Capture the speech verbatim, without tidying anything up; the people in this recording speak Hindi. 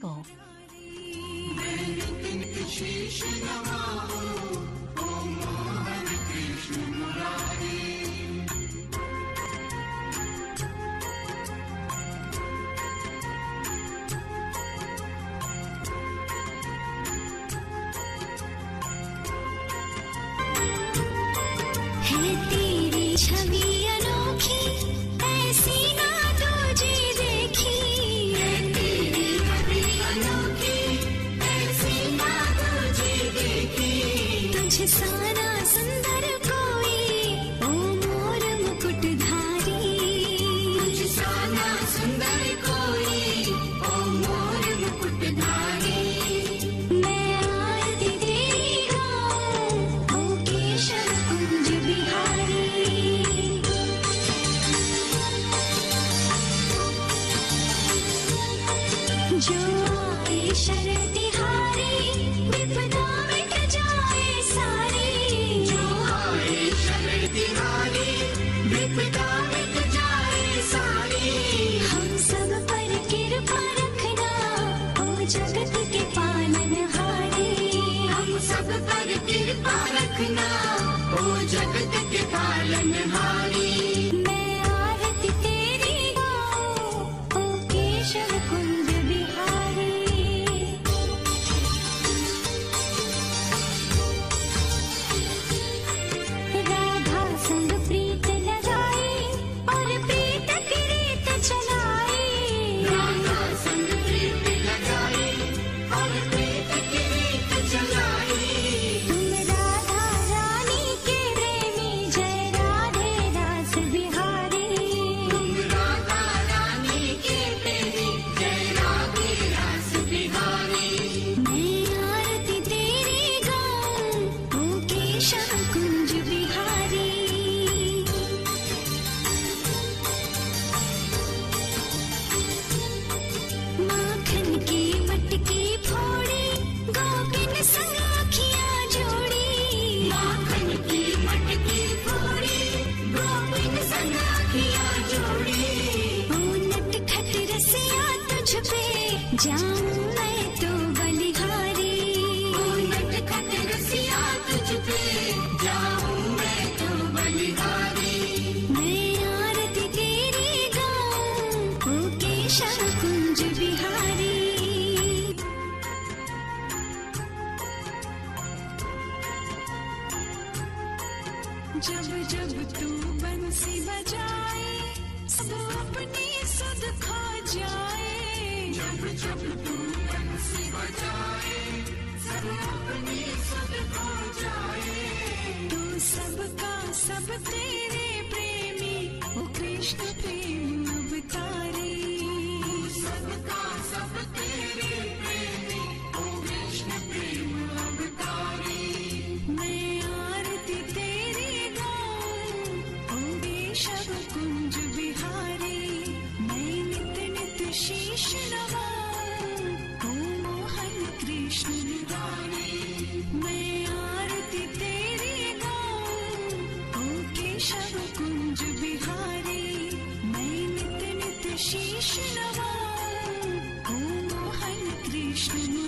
people. है तेरी छवि अनोखी ऐसी ना तुझे देखी, है तेरी छवि अनोखी ऐसी ना तुझे देखी, तुझसा ना सुंदर कोई ओ मोर मुकुटधारी, तुझसा ना सुंदर कोई ओ मोर मुकुटधारी। मैं आरती तेरी गाऊं ओ केशव कुंज बिहारी, जो आए शरण तिहारी विपदा मिट जाए सारी, जो आए शरण तिहारी विपदा मिट जाए सारी। हम सब पर कृपा रखना ओ जगत के पालनहारी, हम सब पर कृपा रखना ओ जगत के पालनहारी। मैं आरती तेरी गाऊं ओ केशव कुंज बिहारी, राधा संग प्रीत लगाई और प्रीत की रीत चलाई, राधा संग प्रीत लगाई और प्रीत की रीत चलाई। तुम राधा रानी के प्रेमी जय राधे दास बिहारी, तुम राधा रानी के प्रेमी जय राधे दास बिहारी। मैं आरती तेरी गाऊं ओ केशव कुंज बिहारी, माखन की मटकी फोड़ी गोपिन संग आँखियाँ जोड़ी, माखन की मटकी फोड़ी गोपिन संग आँखियाँ जोड़ी। ओ नटखट रसिया तुझ पे जाऊं मैं तो बलिहारी, ओ नटखट रसिया तुझ पे जाऊं मैं तो बलिहारी। मैं आरती तेरी गाऊं ओ केशव कुंज बिहारी, जब जब तू बंसी बजाए सब अपनी सुध खो जाए, जब जब तू बंसी बजाए सब अपनी सुध खो जाए। तू सबका सब तेरे प्रेमी ओ कृष्ण प्रेम अवतारी, तू सबका सब तेरे प्रेमी ओ कृष्ण प्रेम अवतारी। मैं आरती तेरी गाऊं ओ केशव कुंज बिहारी, मैं नित नित शीश नवाऊं ओ मोहन कृष्ण मुरारी। मैं आरती तेरी गाऊं ओ केशव कुंज बिहारी, मैं नित नित शीश नवाऊं ओ मोहन कृष्ण